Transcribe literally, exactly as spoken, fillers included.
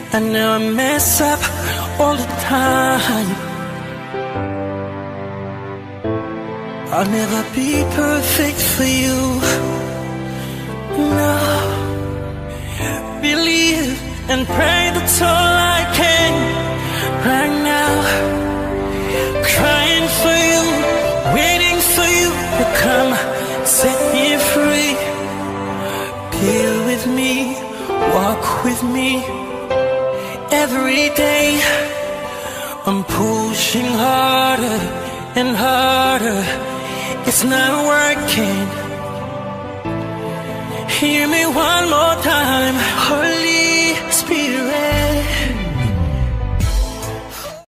I know I mess up all the time. I'll never be perfect for you. No. Believe and pray, that's all I can right now. Crying for you, waiting for you to come set me free. Be with me, walk with me. Every day I'm pushing harder and harder. It's not working. Hear me one more time. Holy